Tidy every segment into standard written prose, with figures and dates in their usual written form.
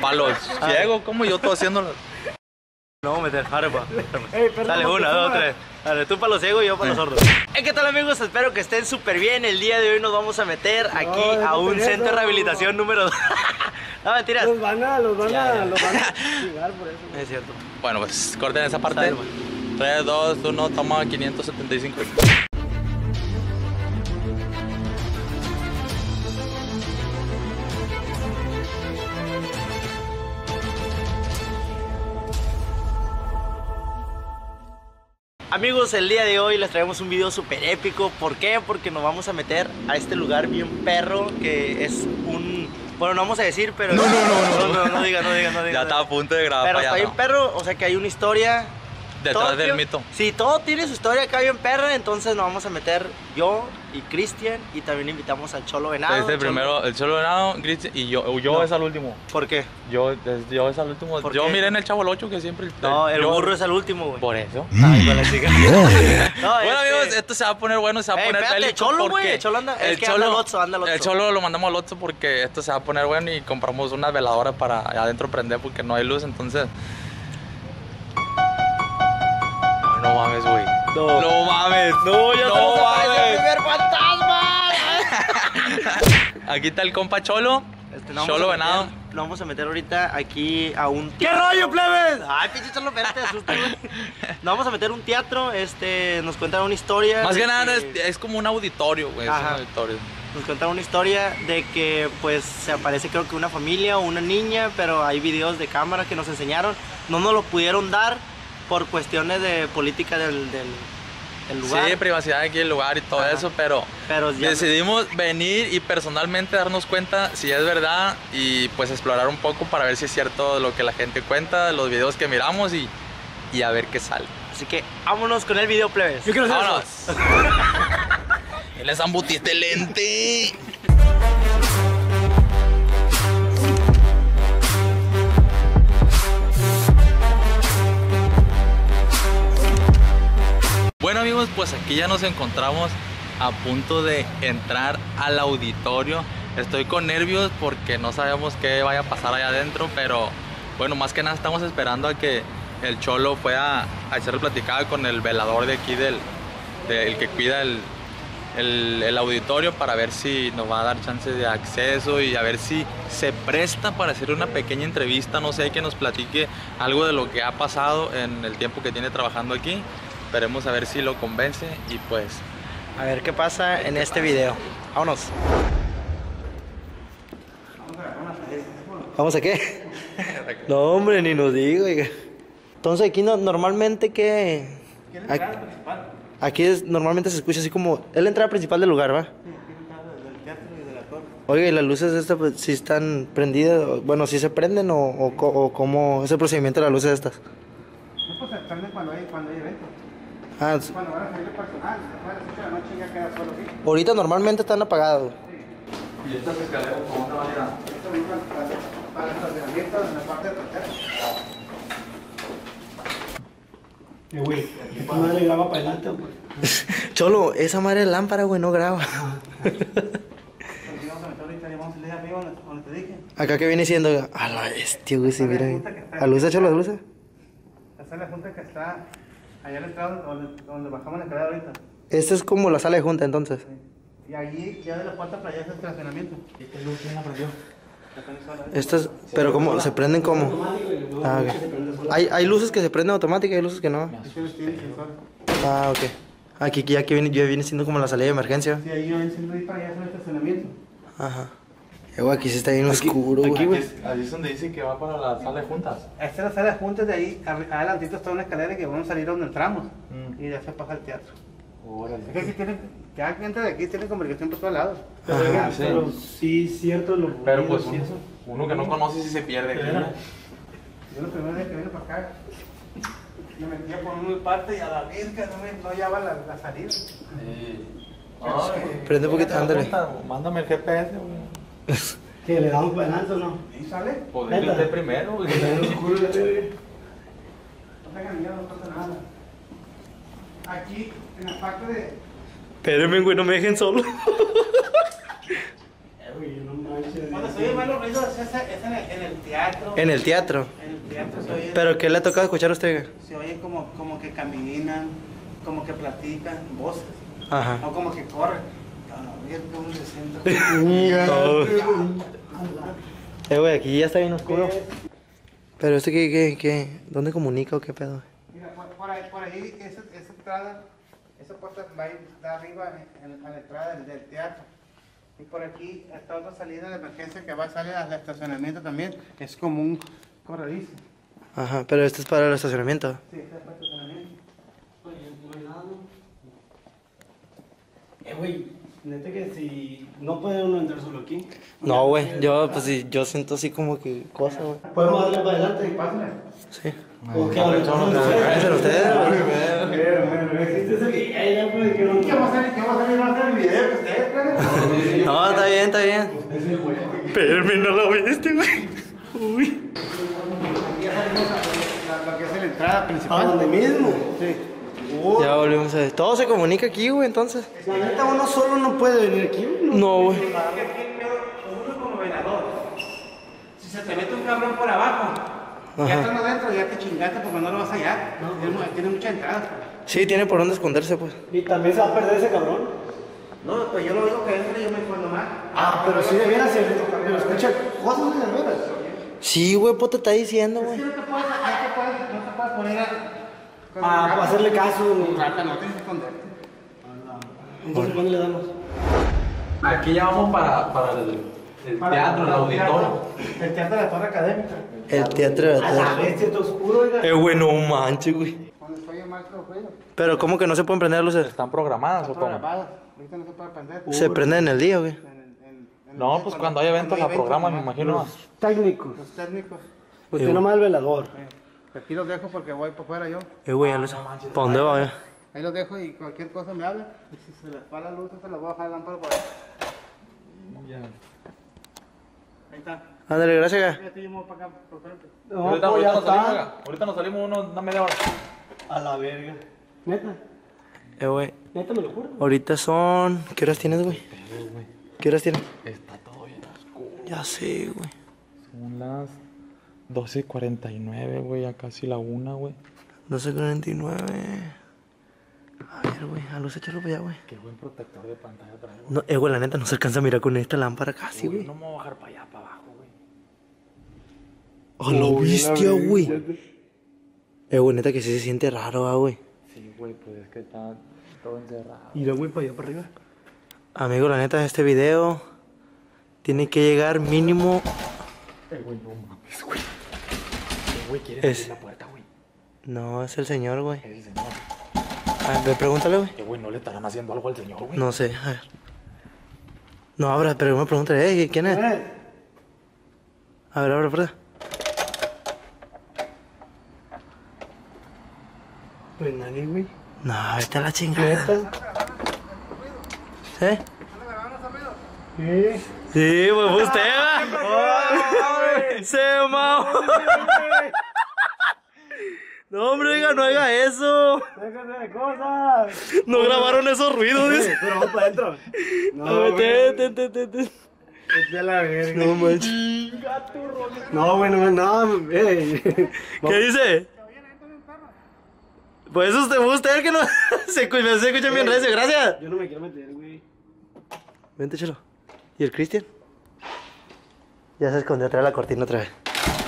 para los ciegos, como yo estoy haciéndolo. No vamos a meter, arepa. Dale, 1, 2, 3. Dale, tú para los ciegos y yo para los sordos. ¿Qué tal, amigos? Espero que estén súper bien. El día de hoy nos vamos a meter aquí a un centro de rehabilitación número 2. No, mentiras. Los van a llegar por eso. Es cierto. Bueno, pues corten esa parte. Sale, 3, 2, 1, toma 575. Amigos, el día de hoy les traemos un video súper épico. ¿Por qué? Porque nos vamos a meter a este lugar bien perro, que es un... Bueno, no vamos a decir, pero... No diga. Ya estaba a punto de grabar. Pero está bien perro, o sea que hay una historia... Detrás del mito. Sí, todo tiene su historia acá bien perra, entonces nos vamos a meter yo y Cristian, y también invitamos al Cholo Venado. Primero el Cholo Venado, Cristian, y yo No. es al último. ¿Por qué? Yo es al último. ¿Por Yo qué? miré en el Chavo el 8 que siempre... No, el yo- burro es al último, güey. Por eso. Ay, con la chica. No, Bueno, amigos, esto se va a poner bueno, se va a poner espérate, bélico Cholo, güey, porque el Cholo anda- es que anda al Otso, anda al Otso. El Cholo lo mandamos al Otso porque esto se va a poner bueno y compramos unas veladoras para adentro prender porque no hay luz, entonces... Ay, no mames, güey. No mames. No, ya No se nos apareció el mames. primer fantasma. Aquí está el compa Cholo. Nos Cholo vamos a Venado. meter- Nos vamos a meter ahorita aquí a un... ¿Qué rollo, plebes? Ay, pinche Cholo, espérate, asusta, güey. Nos vamos a meter a un teatro, nos cuentan una historia. Más de que nada que- es como un auditorio, güey. Es un Ajá. auditorio. Nos contaron una historia de que pues se aparece creo que una familia o una niña, pero hay videos de cámara que nos enseñaron. No nos lo pudieron dar por cuestiones de política del lugar. Sí, privacidad aquí del lugar y todo Ajá. eso, pero ya- decidimos venir y personalmente darnos cuenta si es verdad y pues explorar un poco para ver si es cierto lo que la gente cuenta, los videos que miramos y a ver qué sale. Así que vámonos con el video, plebes. Yo quiero hacer ¡Vámonos! ¡Les embutiste lente! Bueno, amigos, pues aquí ya nos encontramos a punto de entrar al auditorio. Estoy con nervios porque no sabemos qué vaya a pasar allá adentro, pero bueno, más que nada estamos esperando a que el Cholo pueda hacer platicada con el velador de aquí del que cuida el auditorio para ver si nos va a dar chance de acceso y a ver si se presta para hacer una pequeña entrevista, no sé, que nos platique algo de lo que ha pasado en el tiempo que tiene trabajando aquí. Esperemos a ver si lo convence y pues... A ver qué pasa en este video. Vámonos. ¿Vamos a qué? No, hombre, ni nos digo, oiga. Entonces aquí normalmente ¿qué? Aquí normalmente se escucha así como... Es la entrada principal del lugar, ¿va? Oiga, ¿y las luces estas pues, sí están prendidas? Bueno, ¿sí se prenden o cómo es el procedimiento de las luces estas? No, pues se prenden cuando hay eventos. Ah, Cuando van a salir personal, después de las 8 de la noche ya queda solo aquí. ahorita normalmente están apagados. ¿Y estas escaleras cómo te van a ir? Esto mismo para el estacionamiento en la parte de trasera. Güey, esta madre graba para adelante, güey. Cholo, esa madre de lámpara, güey, no graba. Entonces vamos a meter ahorita, ya vamos a salir arriba donde te dije. Acá que viene siendo... A la bestia, güey, sí, mira. ¿A luces, Cholo, a luces? La sala de junta que está allá a la entrada donde bajamos la escalera ahorita. Esta es como la sala de junta, entonces. Y allí, ya de la puerta para allá es el estacionamiento. ¿Y qué luz tiene la prendió? Estas, pero ¿cómo? ¿Se prenden cómo? Ah, ok. Hay luces que se prenden automáticas y hay luces que no. Ah, ok. Aquí ya viene siendo como la salida de emergencia. Sí, ahí yo enciendo ahí para allá es el estacionamiento. Ajá. Güey, aquí sí está bien oscuro, Aquí, güey. güey. Ahí es donde dice que va para la sala de juntas. Esta es la sala de juntas, de ahí adelantito está una escalera que vamos a salir donde entramos. Y de ahí se pasa al teatro. Es que aquí tienen, ya gente de aquí tiene comunicación por todos lados. Ajá, sí. Pero sí, cierto, lo Pero pues sí, eso. uno que no conoce si se pierde aquí. Pero yo la primera vez que vine para acá, me metía por una parte y a la virgen no hallaba la salida. Prende un poquito, ándale. Mándame el GPS, güey. ¿Que le damos para adelante o no? ¿Y sale? Poder ¿Neta? ir primero, güey. No tengan miedo, no pasa nada. Aquí, en la parte de... Espérenme, güey, no me dejen solo. Güey, no manches. se oye más los ruidos es en el teatro. ¿En el teatro? En el teatro se oye. ¿Pero qué le ha tocado escuchar a usted? Se oye como que caminan, como que platican, voces. Ajá. O como que corren. Güey, aquí ya está bien oscuro. Pero esto qué, ¿dónde comunica o qué pedo? Mira, por ahí esa entrada, esa puerta va a ir de arriba a la entrada del teatro. Y por aquí está otra salida de emergencia que va a salir al estacionamiento también. Es como un corredizo. Ajá, pero esto es para el estacionamiento. Sí, está para el estacionamiento. Güey, neta que si no puede uno entrar solo aquí. No, güey, yo pues sí, yo siento así como que cosa, güey. ¿Podemos darle para adelante? Pásale. Sí. ¿O qué? ¿Háganse ustedes, güey. ¿Qué va a hacer el video que ustedes traen? No, está bien, está bien. Espérame, no lo viste, güey. Uy. Aquí ya salimos a lo que es la entrada principal. ¿A dónde mismo? Sí. Ya volvimos a ver. Todo se comunica aquí, güey, entonces. La neta, uno solo no puede venir aquí. No, güey. Uno como velador. Si se te mete un cabrón por abajo, Ajá. ya estando dentro, ya te chingaste porque no lo vas a hallar. Tiene mucha entrada. Sí, tiene por dónde esconderse, pues. Y también se va a perder ese cabrón. No, pues yo lo digo que entre y yo me acuerdo más. Ah, pero sí debiera ser. Pero escucha cosas de veras. Sí, güey, pues te está diciendo, güey. No te puedes poner Para hacerle caso. Rata, no tienes que esconderte. Entonces, ¿cuándo le damos? Aquí ya vamos para el teatro, el auditorio. El teatro de la Torre Académica. El teatro de A la bestia, está oscuro, oiga. güey, no manches, güey. Cuando estoy en maestro ruido. Pero, ¿cómo que no se pueden prender luces? ¿Están programadas o Está cómo? grabado. Ahorita no se puede prender. Se prenden en el día, güey. No, pues cuando hay eventos la programan, me imagino. Técnicos. Los técnicos. Usted nomás el velador. Aquí los dejo porque voy para afuera yo. Güey, ya lo sé. ¿Para dónde va, güey? Ahí los dejo y cualquier cosa me habla. Y si se les va la luz, se los voy a bajar la lámpara por ahí. Ahí está. Ándale, gracias, güey. Ya te llamo para acá, por frente. No, Ahorita, pues ya nos salimos, está. oiga. Ahorita nos salimos una media hora. A la verga. Neta. Güey. Neta, me lo juro. Ahorita son... ¿Qué horas tienes, güey? ¿Qué horas tienes? Está todo bien oscuro. Ya sé, güey. Son las 12:49, güey, ya casi la 1, güey. 12:49. A ver, güey, a luz échalo para allá, güey. Qué buen protector de pantalla traigo. No, güey, la neta no se alcanza a mirar con esta lámpara casi, güey. No me voy a bajar para allá, para abajo, güey. ¡A la bestia, güey! Güey, neta que sí se siente raro, güey. Sí, güey, pues es que está todo encerrado. Y luego voy para allá, para arriba. Amigo, la neta, este video tiene que llegar mínimo... Güey, no mames, güey. Güey, ¿quieres abrir la puerta, güey? No, es el señor, güey. Es el señor. A ver, pregúntale, güey. Güey, ¿no le estarán haciendo algo al señor, güey? No sé, a ver. No, abra, pero me pregúntale, ¿quién es? A ver, abra, puerta. Pues nadie, güey. No, está la chingada. ¿Sí? ¿Qué? Sí, pues fue usted, va. Se mamó. No, hombre, oiga, no haga eso. Déjate de cosas. No grabaron esos ruidos, dice. Pero vamos para adentro. A ver, te. Es de la verga. No manches. No, bueno, no, ¿Qué dice? Pues usted fue usted que no se escucha bien recio, gracias. Yo no me quiero meter, güey. Vente, chelo. ¿Y el Cristian? Ya se escondió atrás de la cortina otra vez.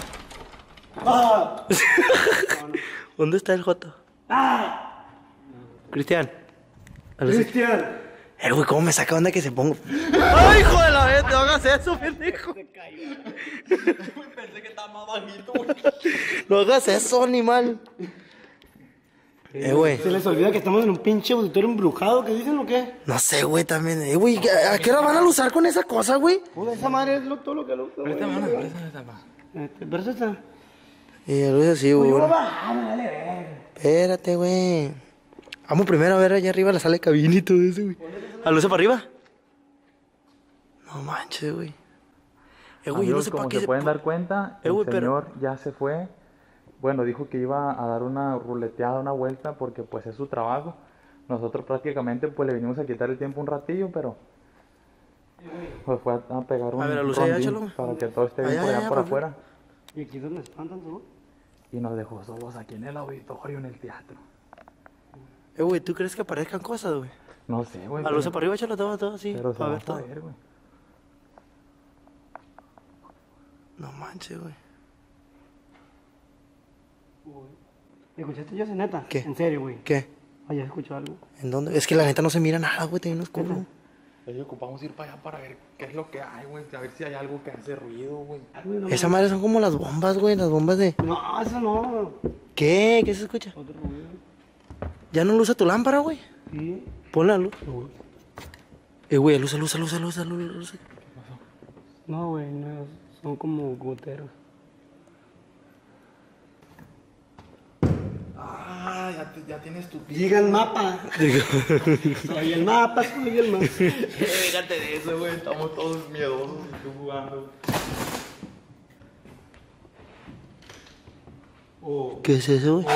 ¡Ah! ¿Dónde está el Joto? ¡Ah! Cristian. Cristian. Güey, ¿cómo me saca onda que se ponga? ¡Ay, hijo de la vez! No hagas eso, pendejo. Pensé que estaba más bajito, güey. No hagas eso, animal. Güey. Se les olvida que estamos en un pinche auditorio embrujado, ¿qué dicen o qué? No sé, güey, también. Güey, ¿a qué hora van a usar con esa cosa, güey? Puta, esa madre es todo lo que lo. Préstame una, Pero eso está. Y a luz así, güey. Dale, ver. Espérate, güey. Vamos primero a ver allá arriba la sala de cabina y todo eso, güey. ¿A luz para arriba? No manches, güey. Güey, yo no Amigos, sé como para qué se pueden dar cuenta, el güey, pero- señor ya se fue. Bueno, dijo que iba a dar una ruleteada, una vuelta, porque pues es su trabajo. Nosotros prácticamente pues le venimos a quitar el tiempo un ratillo, pero Pues fue a pegar un A ver, la luz allá, rondín échalo. para que todo esté bien Allá, por allá allá, por por afuera. ¿Y aquí es donde espantan tú? Y nos dejó solos aquí en el auditorio, en el teatro. Güey, ¿tú crees que aparezcan cosas, güey? No sé, güey. La luz para arriba, échalo todo así. Pero se Para va ver a todo. ver, güey. No manches, güey. ¿Escuchaste yo, neta? ¿Qué? En serio, güey. ¿Qué? Ayer escuchó algo. ¿En dónde? Es que la neta no se mira nada, güey. Tiene unos culos. Oye, ocupamos ir para allá para ver qué es lo que hay, güey. A ver si hay algo que hace ruido, güey. Esa madre son como las bombas, güey. Las bombas de. No, eso no. ¿Qué? ¿Qué se escucha? Otro ruido. ¿Ya no luce tu lámpara, güey? Sí. Pon la luz. Güey, luz. No, güey, no. Son como goteros. Ah, ya tienes tu Llega el mapa. Soy el mapa, soy el mapa. Déjate de eso, güey. Estamos todos miedosos y tú jugando. ¿Qué es eso, güey?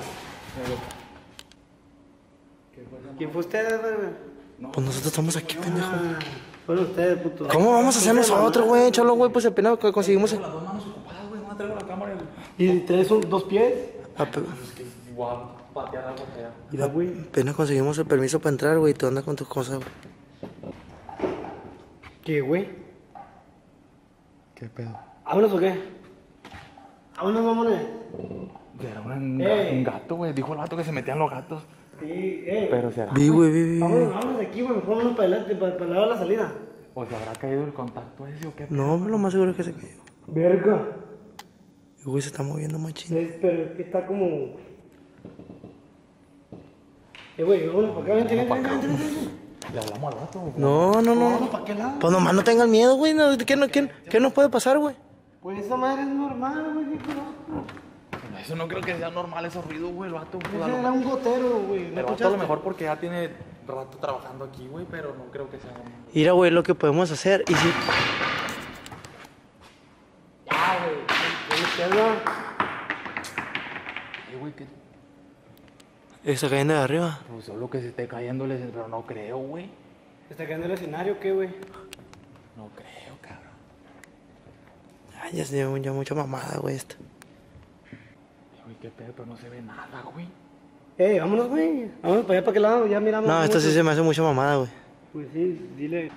¿Quién fue usted, güey? Pues nosotros estamos aquí, pendejo. Fueron ustedes, puto. ¿Cómo vamos a hacer nosotros, güey? Chalo, güey, pues apenas conseguimos. Las dos manos ocupadas, güey. No traigo la cámara. ¿Y traes dos pies? Es que voy a patear algo allá. Mira, güey. Apenas conseguimos el permiso para entrar, güey. Tú andas con tus cosas, güey. ¿Qué, güey? ¿Qué pedo? ¿Vámonos o qué? ¿Vámonos, mamones? Era un gato, güey. Dijo el vato que se metían los gatos. Sí, Pero será. Vi. Vámonos de aquí, güey. Mejor vámonos para adelante, para el lado de la salida. ¿O se habrá caído el contacto ese o qué? No, lo más seguro es que se cayó. Verga. Güey, se está moviendo machín. Pero es que está como... güey, vámonos para acá, vente. Le hablamos al vato, güey. No. ¿Para qué lado? Pues nomás no tengan miedo, güey. ¿Qué nos puede pasar, güey? Pues esa madre es normal, güey. Eso no creo que sea normal, esos ruidos, güey. El vato, pues, Ese era un gotero, güey. el vato a lo mejor porque ya tiene rato trabajando aquí, güey, pero no creo que sea normal. Mira, güey, lo que podemos hacer. Y si. Güey, que Está cayendo de arriba. pues solo que se esté cayéndoles, pero no creo, güey. ¿Está cayendo el escenario o qué, güey? No creo, cabrón. Ay, ya se dio ya mucha mamada, güey, esto. Güey, qué pedo, pero no se ve nada, güey. Vámonos, güey. Vámonos para allá, para qué lado. Ya miramos. No, esto sí se me hace mucha mamada, güey. Pues sí, dile.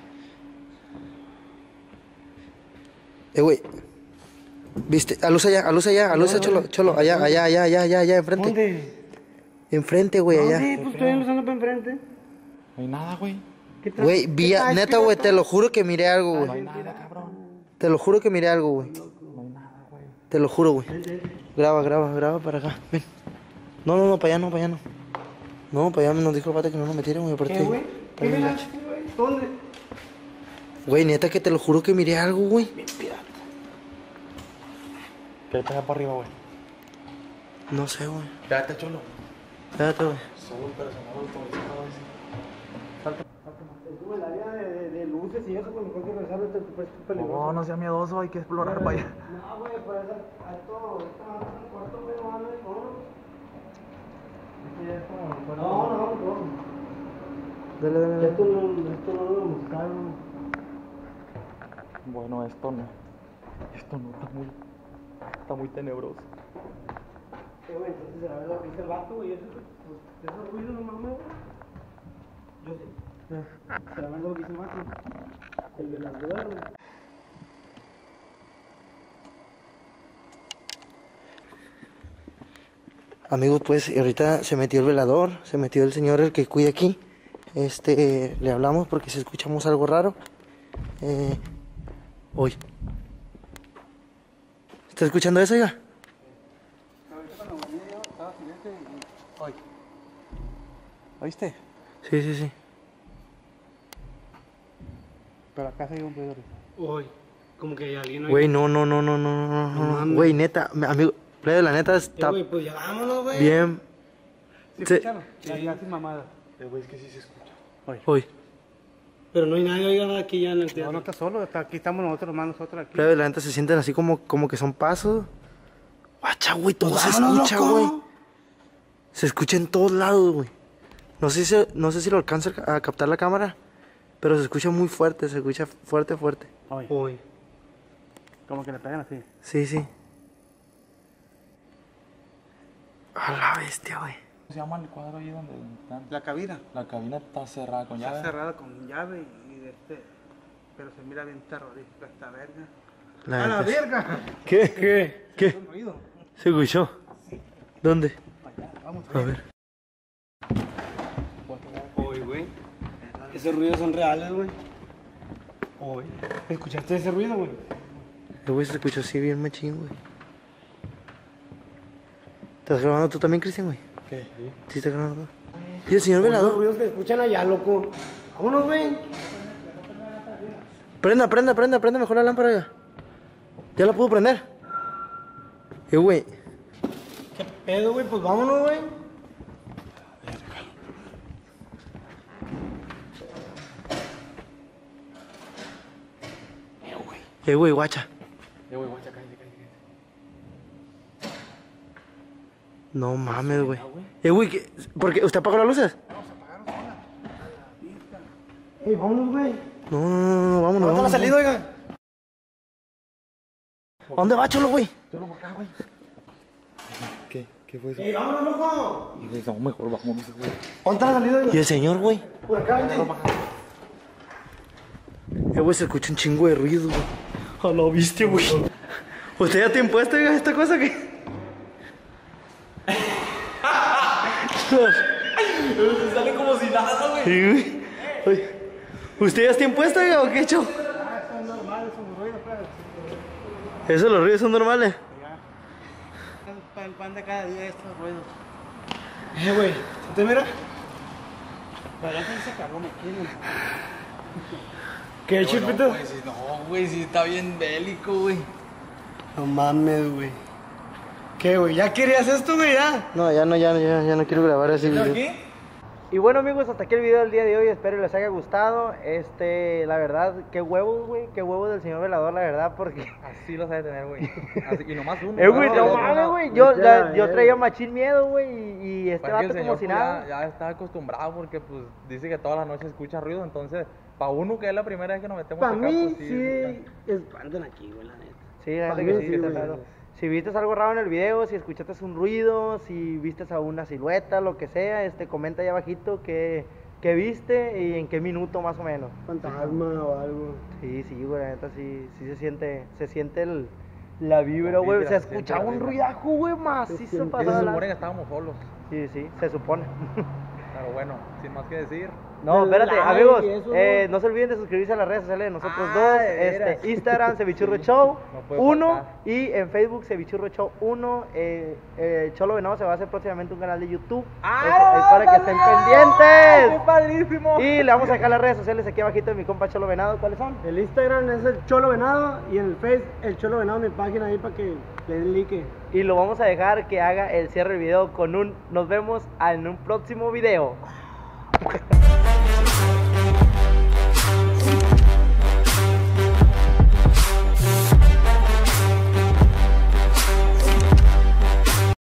Güey. ¿Viste? A luz allá, cholo, allá, enfrente. ¿Dónde? Enfrente, güey, allá. ¿Dónde? Pues estoy usando para enfrente. No hay nada, güey. ¿Qué tal? Güey, neta, güey, te lo juro que miré algo, No hay güey. nada, cabrón. Te lo juro que miré algo, güey. No hay nada, güey. Te lo juro, güey. Graba para acá, ven. No, para allá no. No, para allá nos dijo el vato que no nos metieron, güey, aparte. ¿Qué, güey? está ¿Qué bien miraste, gacho. güey? ¿Dónde? Güey, neta que te lo juro que miré algo, güey. ¿Qué hay para allá para arriba, güey? No sé, güey. Quédate, cholo. Espérate, güey. Solo un personal autorizado ese. Estuvo el área de luces y eso, pues mejor que regresar, pues es peligroso. No, no sea miedoso, hay que explorar para allá. No, güey, por eso, a todo, esto va a ser un cuarto, güey, no mames, no. Dale. Esto no lo buscaron. Bueno, esto no está muy tenebroso. Güey, entonces será lo que dice el vato, güey, eso, pues, esos ruidos no mames, güey. Yo sí. Será lo que dice el vato. El de las dudas, güey. Amigos, pues ahorita se metió el velador, se metió el señor el que cuida aquí. Le hablamos porque si escuchamos algo raro. Hoy. ¿Está escuchando eso, oiga? ¿Oíste? Sí. Pero acá se un ruido. Hoy, como que hay alguien hoy. Güey, no. mames. Güey, neta, amigo, plebe, la neta está Güey, pues ya vámonos, güey. bien. ¿Sí Sí. escucharon? Ya sin mamada. Güey, es que sí se escucha. Hoy. Pero no hay nadie, oiga, aquí ya en el No, teatro. no está solo, aquí estamos nosotros, hermanos, nosotros aquí. Plebe, la neta se sienten así como que son pasos. Guacha, güey, todo se vámonos, escucha, loco. güey. Se escucha en todos lados, güey. No sé si lo alcanza a captar la cámara, Pero se escucha muy fuerte, se escucha fuerte, fuerte. Oye. Uy. Como que le pegan así. Sí, sí. A la bestia, güey. ¿Cómo se llama el cuadro ahí donde están? La cabina. La cabina está cerrada con llave. Está cerrada con llave pero se mira bien terrorífica esta verga. La ¡A la neta. verga! ¿Qué? Un ruido. ¿Se escuchó? ¿Dónde? Vamos A ver. Oye, güey. Esos ruidos son reales, güey. Oye. ¿Escuchaste ese ruido, güey? El güey se escuchó así bien machín, güey. ¿Estás grabando tú también, Cristian, güey? ¿Qué? Sí, estás grabando. ¿Y el señor Los velador? ruidos que escuchan allá, loco. Vámonos, güey. Prenda mejor la lámpara, ya. ¿Ya la pudo prender? Güey. ¿Qué pedo, güey? Pues vámonos, güey. Güey, guacha. Güey, guacha, cállate. No mames, güey. Güey, ¿por qué? ¿Usted apagó las luces? Ey, vámonos, güey. No, vámonos. ¿Dónde la salida, oiga? ¿A dónde va, Cholo, güey? ¿Qué fue eso? Ey, vámonos, loco. No, mejor vamos, güey. ¿Dónde está la salida, oiga? ¿Y el señor, güey? Por acá, vente. Güey, se escucha un chingo de ruido, güey. A la viste, güey. ¿Usted ya tiene puesto, oiga, esta cosa que? Se sale como si nada, güey. Sí, güey. Oye, ¿usted ya tiene puesto, oiga, o qué, Cho? Son normales, son ruidos, pues. Eso, los ruidos son normales. El pan de cada día estos ruidos. Güey. ¿Usted mira? Pero ya se cagó, me quieren. ¿Qué, chipito? No, güey, sí está bien bélico, güey. No mames, güey. ¿Qué, güey? ¿Ya querías esto, güey? ¿Ya? No, ya no quiero grabar así video. ¿Qué? Y bueno, amigos, hasta aquí el video del día de hoy. Espero les haya gustado. La verdad, qué huevos, güey. Qué huevos del señor velador, la verdad, porque... Así lo sabe tener, güey. Y nomás uno. güey, no mames, güey. Yo traía machín miedo, güey. Y este Parece que vato el como señor si pues, nada. ya está acostumbrado porque pues dice que todas las noches escucha ruido, entonces para uno que es la primera vez que nos metemos Para acá, mí, pues, sí. Espantan aquí, güey, la neta. Sí, la Pa' neta que mí sí, sí, está güey. raro. Si viste algo raro en el video, si escuchaste un ruido, si viste a una silueta, lo que sea, comenta ahí abajito qué viste y en qué minuto más o menos. Fantasma o algo. Sí, güey, la neta sí se siente la vibra, güey. Se escuchaba un ruidajo, güey, macizo siente. se pasado. supone que estábamos solos, Sí, se supone. pero bueno, sin más que decir. No, Del espérate, like amigos, y eso, no se olviden de suscribirse a las redes sociales de nosotros Ah, dos, de veras. Instagram, Cevichurro Show No puede 1 faltar. y en Facebook, Cevichurro Show 1, Cholo Venado se va a hacer próximamente un canal de YouTube, es para que estén pendientes, ¡Qué padrísimo! y le vamos a dejar las redes sociales aquí abajito de mi compa Cholo Venado, ¿cuáles son? El Instagram es el Cholo Venado y en el Face el Cholo Venado, mi página ahí para que le den like. Y lo vamos a dejar que haga el cierre del video con nos vemos en un próximo video.